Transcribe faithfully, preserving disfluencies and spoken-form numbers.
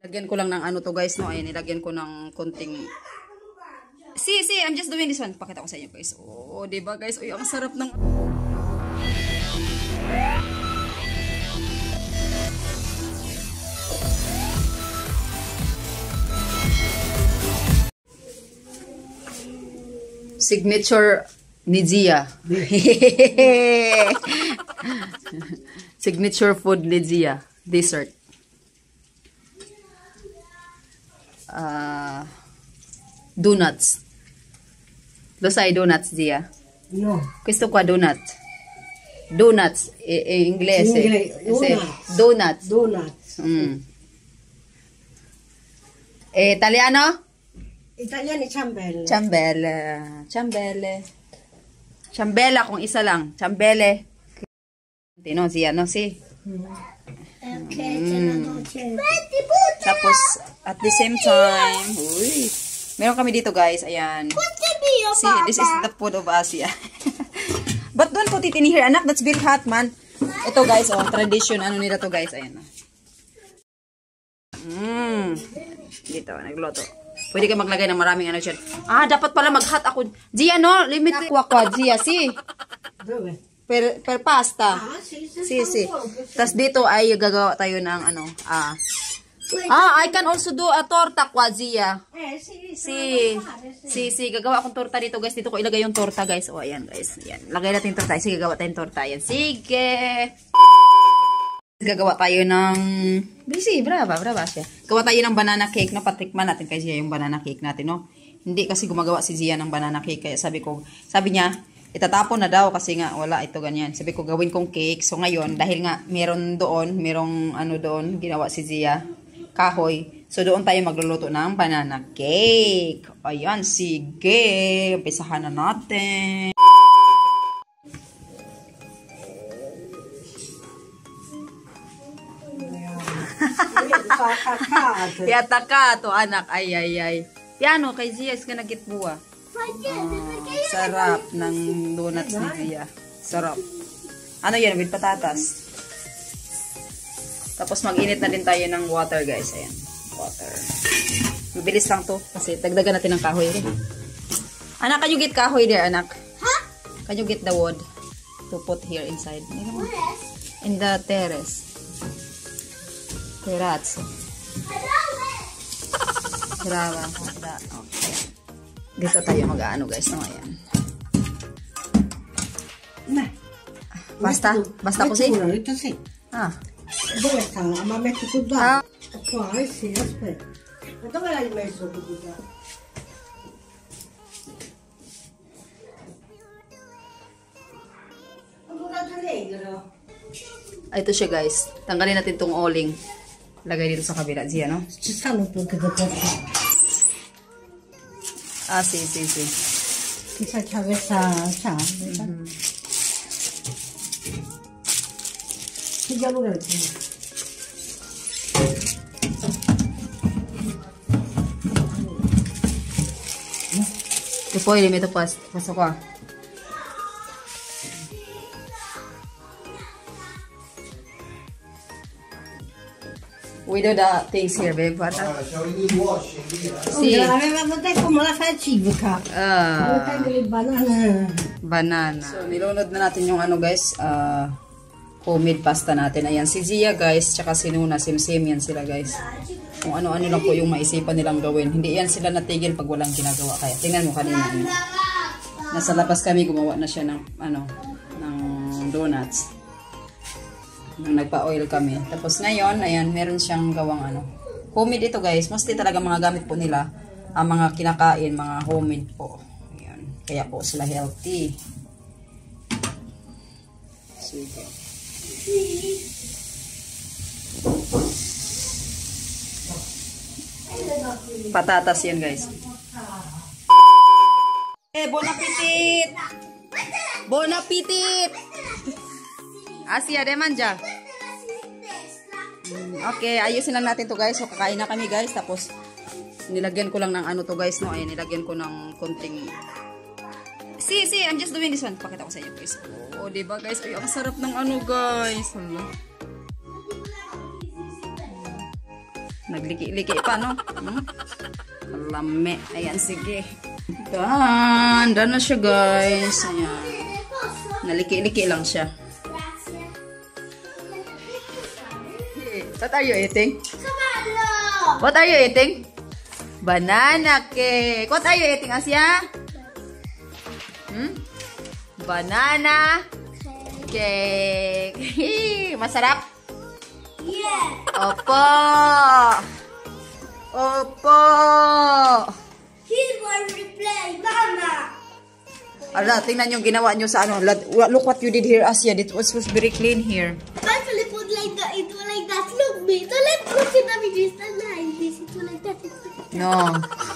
Lagyan ko lang ng ano to guys, no? Ayan, nilagyan ko ng konting... See, see, I'm just doing this one. Pakita ko sa inyo guys. Oh, diba guys? Uy, ang sarap ng... Signature ni Zia. Signature food ni Zia. Dessert. Uh, donuts. Lo sai donuts, Zia? No. Questo qua donut. Donuts in inglese. Inglese. Donuts. Donuts. Mm. E italiano? Italiano ciambelle. Ciambelle. Ciambelle. Ciambella kung isa lang. Ciambelle. No, Zia, no? Si. Okay, Mm. Tapos, at the same time, uy, meron kami dito guys, ayan. See, this is the food of Asia. But don't put it in here, anak. That's very hot, man. Ito guys, oh, tradition, ano nila to guys, ayan. Mmm. Dito, nagluto. Pwede kayo maglagay ng maraming ano dyan. Ah, dapat pala mag-hot ako. Zia, no? Limit. Aqua, Zia, si. Dove? Per, per pasta. Ah, si, si. Si, si. Tapos dito ay gagawa tayo ng ano, ah. Ah, I can also do a torta, Kwazia. Eh, si, Si, si, si, gagawa akong torta dito, guys. Dito ko ilagay yung torta, guys. O, ayan, guys. Ayan. Lagay natin yung torta. Sige, gagawa tayong torta. Ayan. Sige. Gagawa tayo ng... Busy, brava, brava siya. Gawa tayo ng banana cake, no? Patikman natin kay Zia yung banana cake natin, no? Hindi kasi gumagawa si Zia ng banana cake. Kaya sabi ko, sabi niya, itatapon na daw kasi nga wala ito ganyan. Sabi ko gawin kong cake. So ngayon dahil nga meron doon, merong ano doon ginawa si Zia, kahoy. So doon tayo magluluto ng banana cake. Ayan, sige. Umpisahan na natin. Yata ka to anak. Ay ay ay. Piano kay Zia is gonna get buwa. Oh, sarap ng donuts ni Zia. Sarap. Ano yan? With patatas. Tapos mag-init na din tayo ng water, guys. Ayan. Water. Mabilis lang to. Kasi dagdagan natin ng kahoy rin. Anak, can you get kahoy there, anak? Huh? Can you get the wood to put here inside? In the terrace. Terrazzo. Brava. Okay. Dito tayo mag-ano guys, no? Ayan. Basta? Basta così? Ito sì. Ah. Dove sta? Ma metti tutto Ah. qua, eh sì, aspetta. Ma dove l'hai messo tutto? Ah, ito siya guys. Tanggalin natin tong oling. Lagay dito sa kabila. Zia, no? Ci stanno poche da portare. Ah, si, si, si. Chissà che avesse chave. Mm-hmm. Che diavolo è? E poi li metto qua, questo qua. We do the things here, babe. What? Allora, shall we need washing here? Sì. Avevamo detto come la fai civica. Ah. Prendo le banane. Banana. So, nilunod na natin yung ano, guys. Ah, homemade pasta natin. Ayan, si Zia, guys. Tsaka si Nuna. Sim-sim yan sila, guys. Kung ano-ano lang po yung maisipan nilang gawin. Hindi yan sila natigil pag walang ginagawa. Kaya, tingnan mo kanina. Ano. Nasa labas kami, gumawa na siya ng, ano, ng donuts. Nung nagpa-oil kami. Tapos ngayon, ayan, meron siyang gawang ano. Homemade ito guys. Mostly talaga mga gamit po nila. Ang mga kinakain, mga homemade po. Ayan. Kaya po sila healthy. Sige. Patatas yan guys. Eh, bon appetit! Bon appetit! Asia, de manja. Okay, ayusin lang natin to guys. So, kakain na kami guys. Tapos, nilagyan ko lang ng ano to guys, no? Ayan, nilagyan ko ng konting... See, see, I'm just doing this one. Pakita ko sa inyo guys. Oh, diba guys? Ay, ang sarap ng ano guys. Hala. Nagliki-liki pa, no? Hmm? Lame. Ayan, sige. Done. Done na siya, guys. Ayan. Naliki-liki lang siya. What are you eating? What are you eating? Banana cake. What are you eating, Asia? Hmm? Banana cake. Masarap? Yeah. Opo. Opo. He's going to play, Mama. Ala, tingnan yung ginawa nyo sa ano. Look what you did here, Asia. It was, was very clean here. Actually, put like that. It was like that. Look, me. So let's look at the videos. This is like that. No.